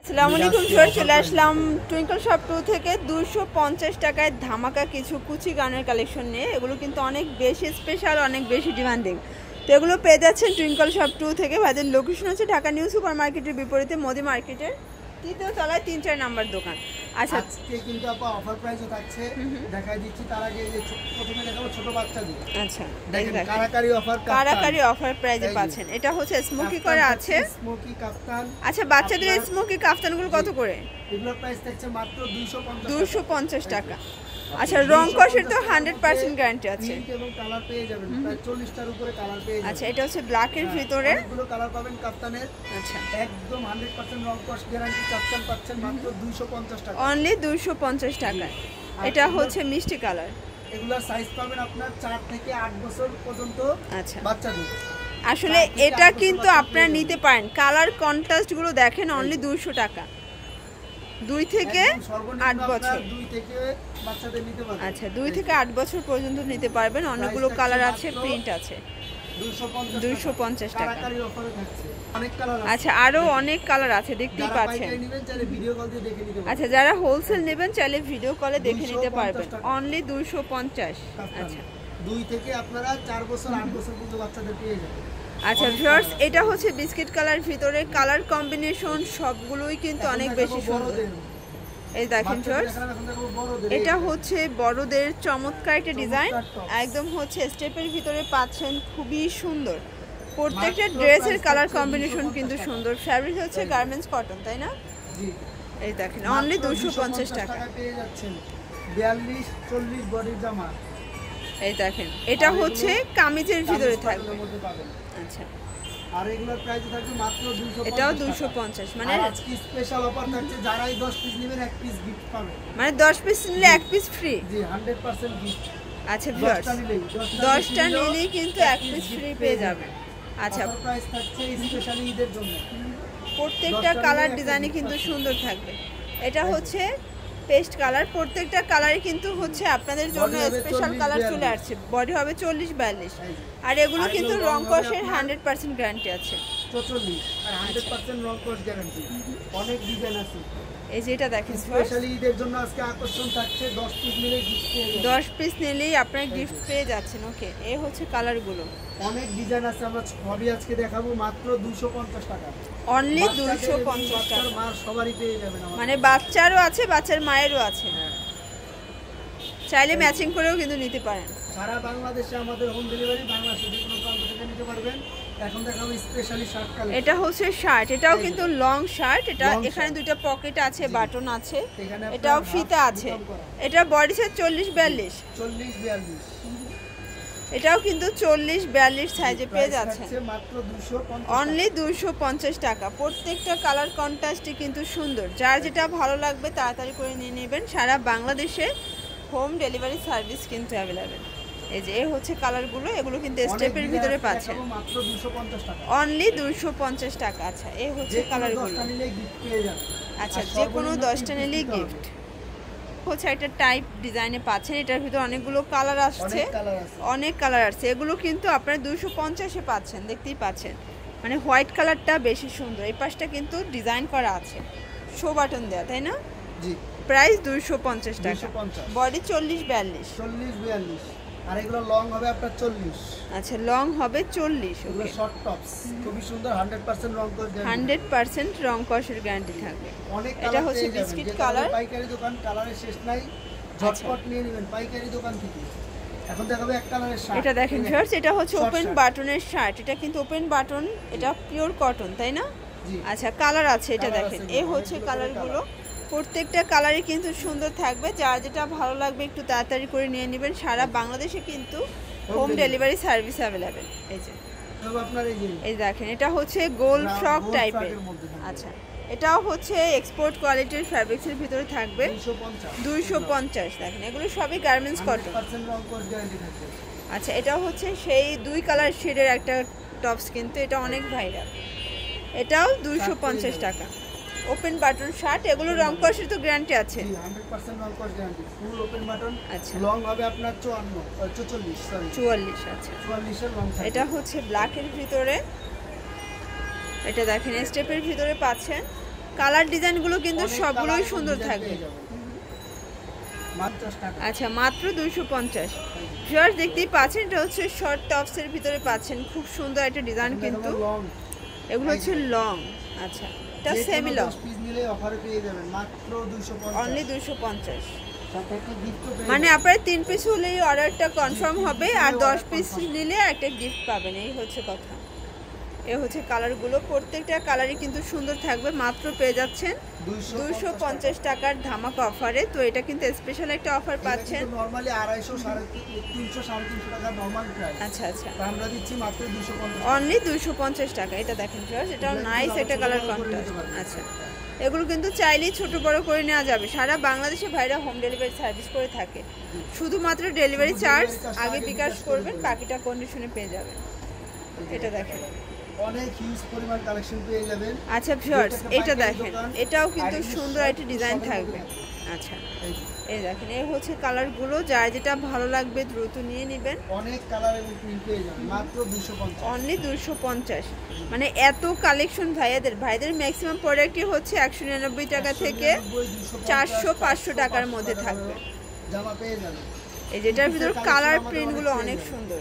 আসসালামু আলাইকুম স্যার, চলে আসলাম টুইঙ্কল শপ 2 থেকে 250 টাকায় ধামাকা কিছু কুচি গাউনের কালেকশন নিয়ে। এগুলো কিন্তু অনেক বেশি স্পেশাল, অনেক বেশি ডিমান্ডিং। তো এগুলো পেয়ে যাচ্ছেন টুইঙ্কল শপ 2 থেকে। ভাইদের লোকেশন হচ্ছে ঢাকা নিউ সুপার মার্কেটের বিপরীতে মোদি মার্কেটের তৃতীয় তলায় 3-4 নাম্বার দোকান। আচ্ছা, আজকে কিন্তু আপা অফার প্রাইসও থাকছে, দেখাই দিচ্ছি। তার আগে এই যে প্রথমে দেখাবো ছোট বাচ্চাদের। আচ্ছা, দেখেন কারাকারি অফার, কারাকারি অফার প্রাইসে পাচ্ছেন। এটা হচ্ছে স্মোকি করা আছে, স্মোকি কাফতান। আচ্ছা, বাচ্চাদের স্মোকি কাফতানগুলো কত করে? এগুলোর প্রাইস থাকছে মাত্র 250 টাকা। আচ্ছা, রং কষের তো 100% গ্যারান্টি আছে এবং কালার পেয়ে যাবেন, প্রায় 40টার উপরে কালার পেয়ে যাবেন। আচ্ছা, এটা হচ্ছে ব্ল্যাক এর ভিতরে অনেকগুলো কালার পাবেন কাফতানের। আচ্ছা, একদম 100% রং কষ গ্যারান্টি কাফতান পাচ্ছেন মাত্র 250 টাকা, অনলি 250 টাকায়। এটা হচ্ছে মিষ্টি কালার। এগুলোর সাইজ পাবেন আপনার 4 থেকে 8 বছর পর্যন্ত। আচ্ছা, বাচ্চাদের আসলে এটা কিন্তু আপনারা নিতে পারেন। কালার কন্ট্রাস্ট গুলো দেখেন, অনলি 200 টাকা, 2 থেকে 8 বছর। 2 থেকে বাচ্চাদের নিতে পারবেন। আচ্ছা, 2 থেকে 8 বছর পর্যন্ত নিতে পারবেন। অনেকগুলো কালার আছে, প্রিন্ট আছে। 250 টাকা। আচ্ছা, আরো অনেক কালার আছে, দেখতেই পাচ্ছেন। আচ্ছা, যারা হোলসেল নেবেন চাইলে ভিডিও কলে দেখে নিতে পারবেন। অনলি 250। আচ্ছা, 2 থেকে আপনারা 4 বছর 8 বছর পর্যন্ত বাচ্চাদের পেয়ে যাবেন। আচ্ছা ভিউয়ার্স, এটা হচ্ছে বিস্কিট কালার ভিতরে। কালার কম্বিনেশন সবগুলোই কিন্তু অনেক বেশি সুন্দর। এই দেখেন ভিউয়ার্স, এটা হচ্ছে বড়দের চমৎকার একটা ডিজাইন। একদম হচ্ছে স্টেপের ভিতরে পাচ্ছেন, খুবই সুন্দর। প্রত্যেকটা ড্রেসের কালার কম্বিনেশন কিন্তু সুন্দর। ফ্যাব্রিক হচ্ছে গার্মেন্টস কটন, তাই না? জি, এই দেখেন অনলি 250 টাকা পেয়ে যাচ্ছেন। 42 40 বডির জামা। এই দেখেন, এটা হচ্ছে কামিজের ভিতরে থাকবে। আচ্ছা, আর এগুলোর প্রাইস থাকবে মাত্র 250। এটাও 250। মানে আজকে স্পেশাল অফার থাকছে, যারাই 10 পিস নেবেন 1 পিস গিফট পাবেন। মানে 10 পিস নিলে 1 পিস ফ্রি। জি, 100% গিফট। আচ্ছা ভিউয়ার্স, 10টা নিলেই কিন্তু 1 পিস ফ্রি পেয়ে যাবেন। আচ্ছা, প্রাইস থাকছে স্পেশালি ঈদের জন্য। প্রত্যেকটা কালার ডিজাইনই কিন্তু সুন্দর থাকবে। এটা হচ্ছে পেস্ট কালার। প্রত্যেকটা কালারই কিন্তু হচ্ছে আপনাদের জন্য স্পেশাল কালার চলে আসছে। বডি হবে 40-42। আর এগুলো কিন্তু রং কষের 100% গ্যারান্টি আছে। 44 আর 100% রং কষ গ্যারান্টি। অনেক ডিজাইন আছে। এই যে এটা দেখেন, স্পেশালি ঈদের জন্য আজকে আকর্ষণ থাকছে, 10 পিস নিলে গিফট পেয়ে যাবেন। 10 পিস নিলেই আপনারা গিফট পেয়ে যাচ্ছেন। ওকে, এই হচ্ছে কালারগুলো। অনেক ডিজাইন আছে, আমরা সবই আজকে দেখাবো মাত্র 250 টাকা। অনলি 250 টাকা। মা সবারই পেয়ে যাবেন, মানে বাচ্চারও আছে, বাচ্চার মায়েরও আছে। চাইলে ম্যাচিং করেও কিন্তু নিতে পারেন। সারা বাংলাদেশে আমাদের হোম ডেলিভারি, বাংলাদেশে যে কোনো প্রান্ত থেকে নিতে পারবেন। এখন দেখাবো স্পেশালি শার্ট কালেকশন। এটা হচ্ছে শার্ট, এটাও কিন্তু লং শার্ট। এটা এখানে দুটো পকেট আছে, বাটন আছে, এটাও ফিতা আছে। এটা বডি সাইজ 40-42। 40-42। এটাও কিন্তু 40-42 সাইজে পেয়ে যাচ্ছেন মাত্র 250। অনলি 250 টাকা। প্রত্যেকটা কালার কন্ট্রাস্টই কিন্তু সুন্দর। যার যেটা ভালো লাগবে তাড়াতাড়ি করে নিয়ে নেবেন। সারা বাংলাদেশে হোম ডেলিভারি সার্ভিস কিন্তু অ্যাভেলেবেল। এই যে হচ্ছে কালারগুলো, এগুলো কিন্তু স্টেপের ভিতরে পাচ্ছেন মাত্র 250 টাকা। অনলি 250 টাকা। আচ্ছা, এই হচ্ছে কালারগুলো। আচ্ছা, যে কোনো 10টা নিলেই গিফট হচ্ছে। একটা টাইপ ডিজাইনে পাচ্ছেন। এটার ভিতরে অনেকগুলো কালার আসছে, অনেক কালার আসছে। এগুলো কিন্তু আপনারা 250-এ পাচ্ছেন, দেখতেই পাচ্ছেন। মানে হোয়াইট কালারটা বেশি সুন্দর। এই পাশটা কিন্তু ডিজাইন করা আছে, শো বাটন দেওয়া, তাই না? জি, প্রাইস 250 টাকা। বডি 40-42। 40-42। আর এগুলো লং হবে আপনার 40। আচ্ছা, লং হবে 40। এগুলো শর্ট টপস, খুবই সুন্দর। 100% রং কষ গ্যারান্টি। 100% রং কষের গ্যারান্টি থাকবে। অনেক এটা হচ্ছে বিস্কিট কালার। পাইকারি দোকান, কালারের শেষ নাই। ঝটপট নিয়ে নেবেন পাইকারি দোকান থেকে। এখন দেখাবো এক কালারের শার্ট। এটা দেখেন ভিউয়ার্স, এটা হচ্ছে ওপেন বাটনের শার্ট। এটা কিন্তু ওপেন বাটন, এটা পিওর কটন, তাই না? আচ্ছা, কালার আছে, এটা দেখেন। এই হচ্ছে কালারগুলো। প্রত্যেকটা কালারই কিন্তু সুন্দর থাকবে। যার যেটা ভালো লাগবে একটু তাড়াতাড়ি করে নিয়ে নেবেন। সারা বাংলাদেশে কিন্তু হোম ডেলিভারি সার্ভিস অ্যাভেলেবেল। এই যে আপনার এই দেখেন, এটা হচ্ছে গোল ফ্রক টাইপের। আচ্ছা, এটাও হচ্ছে এক্সপোর্ট কোয়ালিটির ফ্যাব্রিক্সের ভিতরে থাকবে। 250। দেখেন, এগুলো সবই গার্মেন্টস কটন। আচ্ছা, এটাও হচ্ছে সেই 2 কালার শেডের একটা টপস, কিন্তু এটা অনেক ভাইরাল। এটাও 250 টাকা। Open button shirt. এগুলো রং কষের তো গ্যারান্টি আছে। 100% রং কষ গ্যারান্টি। Full open button. আচ্ছা, লং হবে আপনার 44 সরি 44। আচ্ছা, 44 এর লং। এটা হচ্ছে ব্ল্যাক এর ভিতরে। এটা দেখেন স্টেপের ভিতরে পাচ্ছেন। কালার ডিজাইনগুলো কিন্তু সবগুলোই সুন্দর থাকবে। আচ্ছা মাত্র 250। ভিউয়ার্স দেখতেই পাচ্ছেন এটা হচ্ছে শর্ট টপসের ভিতরে পাচ্ছেন, খুব সুন্দর একটা ডিজাইন কিন্তু। এগুলো হচ্ছে লং। আচ্ছা এটা সেমি লং, পিস নিলে অফারে পেয়ে যাবেন মাত্র 250, অনলি 250। মানে আপনার 3 পিস হলেই অর্ডারটা কনফার্ম হবে, আর 10 পিস নিলে একটা গিফট পাবেন, এই হচ্ছে কথা। এই হচ্ছে কালারগুলো, প্রত্যেকটা কালারই কিন্তু সুন্দর থাকবে। মাত্র পেয়ে যাচ্ছেন 250 টাকার ধামাকা অফারে। তো এটা কিন্তু স্পেশাল একটা অফার পাচ্ছেন। নরমালি 250 300 350 টাকা নরমাল প্রাইস। আচ্ছা আচ্ছা, আমরা দিচ্ছি মাত্র 250, অনলি 250 টাকা। এটা দেখেন ভিউয়ার্স, এটাও নাইস একটা কালার কন্ট্রাস্ট। আচ্ছা এগুলো কিন্তু চাইলেই ছোট বড় করে নেওয়া যাবে। সারা বাংলাদেশে ভাইরা হোম ডেলিভারি সার্ভিস করে থাকে। শুধুমাত্র ডেলিভারি চার্জ আগে বিকাশ করবেন, বাকিটা কন্ডিশনে পেয়ে যাবেন। এটা দেখেন অনেক হিউজ পরিমাণ কালেকশন পেয়ে যাবেন। আচ্ছা ভিউয়ার্স এটা দেখেন, এটাও কিন্তু সুন্দর একটা ডিজাইন থাকবে। আচ্ছা এই দেখেন, এই হচ্ছে কালারগুলো, যার যেটা ভালো লাগবে দ্রুত নিয়ে নেবেন। অনেক কালার এবং প্রিন্ট পেয়ে যাবেন মাত্র 250, অনলি 250। মানে এত কালেকশন ভাইদের ম্যাক্সিমাম প্রোডাক্টই হচ্ছে 199 টাকা থেকে 400-500 টাকার মধ্যে থাকবে। জামা পেয়ে যাবেন। এই যেটার ভিতরে কালার প্রিন্টগুলো অনেক সুন্দর।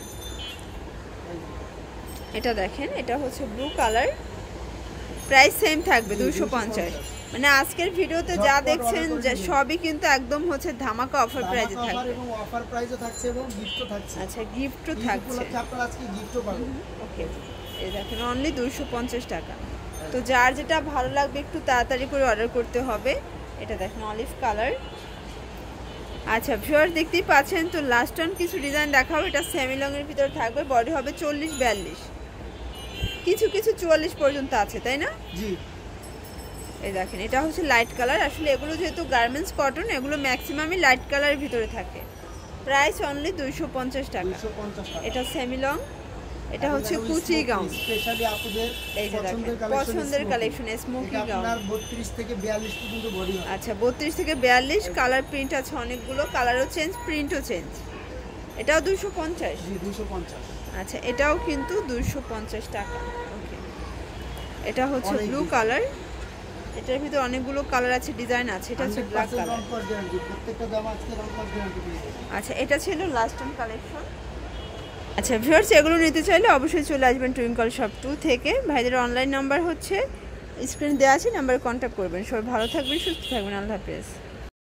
এটা দেখেন, এটা হচ্ছে ব্লু কালার, প্রাইস সেম থাকবে 250। মানে আজকের ভিডিওতে যা দেখছেন যে সবই কিন্তু একদম হচ্ছে ধামাকা অফার প্রাইসে থাকবে, এবং অফার প্রাইসও থাকছে এবং গিফটও থাকছে। আচ্ছা গিফটও থাকছে, আপনারা আজকে গিফটও পাবেন। ওকে এই দেখেন অনলি 250 টাকা। তো যার যেটা ভালো লাগবে একটু তাড়াতাড়ি করে অর্ডার করতে হবে। এটা দেখেন অলিভ কালার। আচ্ছা ভিউয়ার্স দেখতেই পাচ্ছেন, তো লাস্ট টাইম কিছু ডিজাইন দেখাবো। এটা সেমি লং এর ভিতরে থাকবে, বডি হবে 40-42, কিছু কিছু 44 পর্যন্ত আছে, তাই না? জি এই দেখেন এটা হচ্ছে লাইট কালার। আসলে এগুলো যেহেতু গার্মেন্টস কটন, এগুলো ম্যাক্সিমামই লাইট কালারের ভিতরে থাকে। প্রাইস অনলি 250 টাকা। এটা সেমি লং, এটা হচ্ছে কুচি গাউন, স্পেশালি আপুদের এই যে দেখেন পছন্দের কালেকশন স্মোকি গাউন। আপনার 32 থেকে 42 পর্যন্ত বডি হবে। আচ্ছা 32 থেকে 42, কালার প্রিন্ট আছে অনেকগুলো, কালারও চেঞ্জ প্রিন্টও চেঞ্জ। এটাও 250। জি 250। আচ্ছা এটাও কিন্তু 250 টাকা। ওকে এটা হচ্ছে ব্লু কালার, এটার ভিতরে অনেকগুলো কালার আছে, ডিজাইন আছে। এটা হচ্ছে ব্ল্যাক কালার। প্রত্যেকটা জামা আজকে রং কস গ্যারান্টি পেয়ে যাবেন। আচ্ছা এটা ছিল লাস্ট টাইম কালেকশন। আচ্ছা ভিউয়ার্স এগুলো নিতে চাইলে অবশ্যই চলে আসবেন টুইঙ্কল শপ 2 থেকে। ভাইদের অনলাইন নাম্বার হচ্ছে স্ক্রিন দেওয়া আছে, নাম্বারে কন্ট্যাক্ট করবেন। সবাই ভালো থাকবেন, সুস্থ থাকবেন, আল্লাহ হাফেজ।